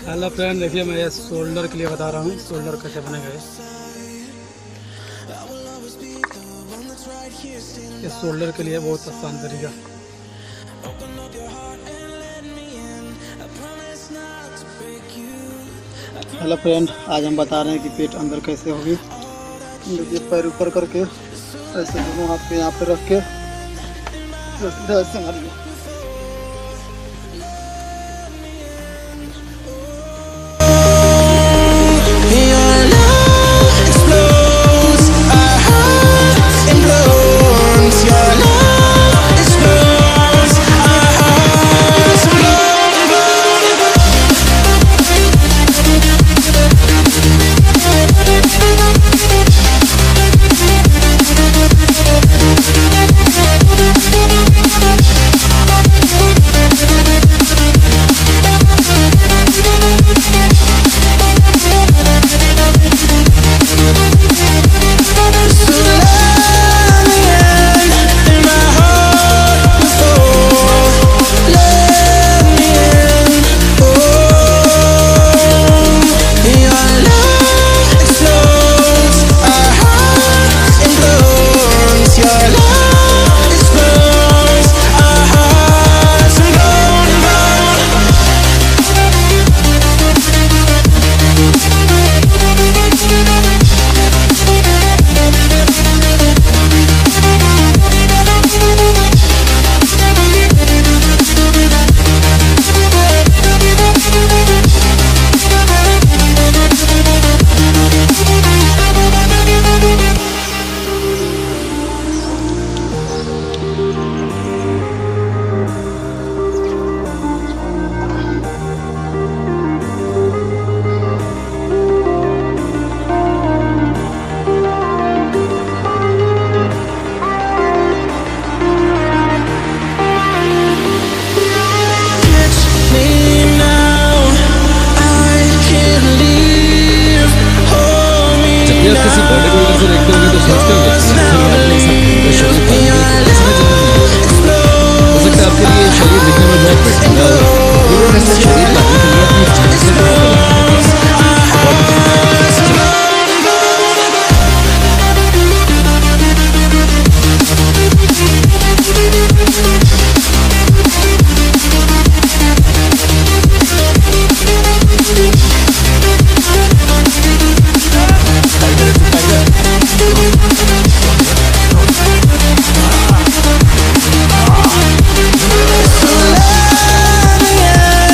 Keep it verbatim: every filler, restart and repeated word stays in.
Hello friend, देखिए मैं ये शोल्डर के लिए बता रहा हूँ शोल्डर कैसे बनेगा। ये शोल्डर के लिए बहुत आसान तरीका। हेलो फ्रेंड, आज हम बता रहे हैं कि पेट अंदर कैसे होगी। देखिए पैर ऊपर करके ऐसे दोनों हाथ पे यहाँ पे रख के ऐसे मारिए।